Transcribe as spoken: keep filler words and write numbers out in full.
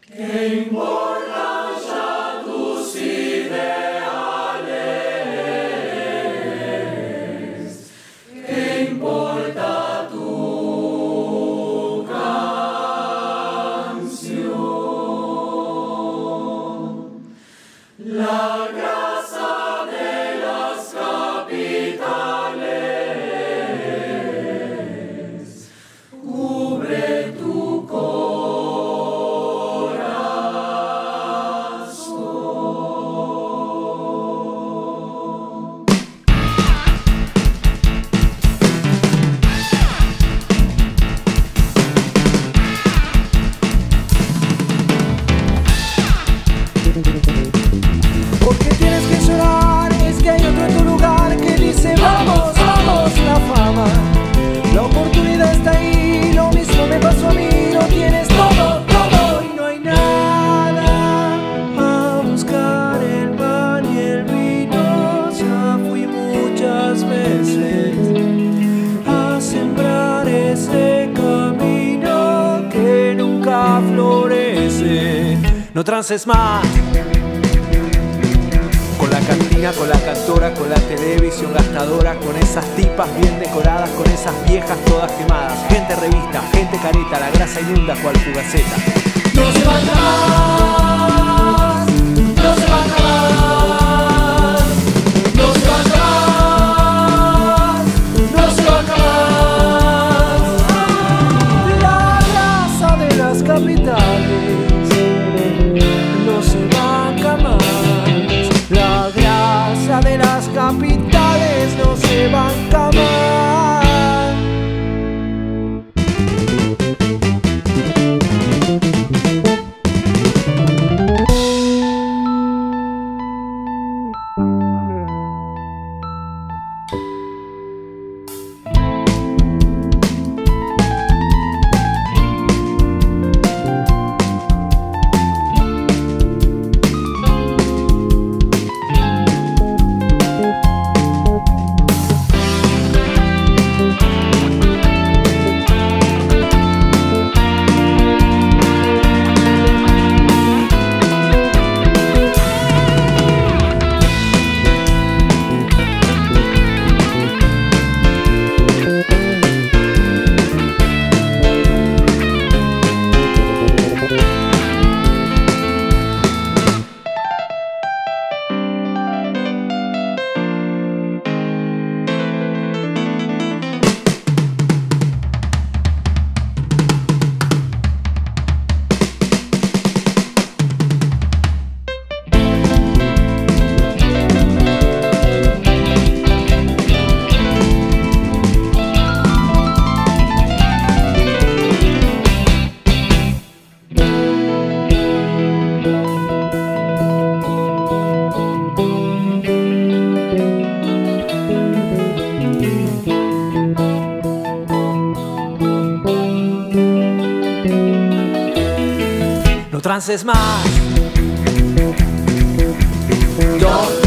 ¿Qué importan ya tus ideales? ¿Qué importa tu canción? La grasa de las capitales cubre tu corazón. ¿Por qué tienes que llorar? Es que hay otro en tu lugar que dice vamos, vamos, la fama. La oportunidad está ahí, lo mismo me pasó a mí. Lo tienes todo, todo y no hay nada. A buscar el pan y el vino ya fui muchas veces. A sembrar ese camino que nunca florece. No trances más con la cantina, con la cantora, con la televisión gastadora, con esas tipas bien decoradas, con esas viejas todas quemadas. Gente revista, gente careta, la grasa inunda cual fugaceta. No se va atrás, no se va atrás, no se va atrás, no se va atrás. La grasa de las capitales no se banca más. La grasa de las capitales no se banca más. No trances más. Yo